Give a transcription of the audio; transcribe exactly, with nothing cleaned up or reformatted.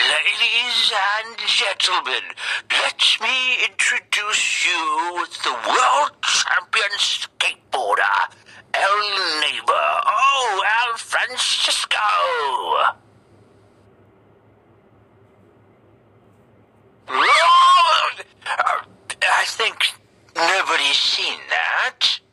Ladies and gentlemen, let me introduce you with the world champion skateboarder, El Neighbor. Oh, El Francisco! Oh, I think nobody's seen that.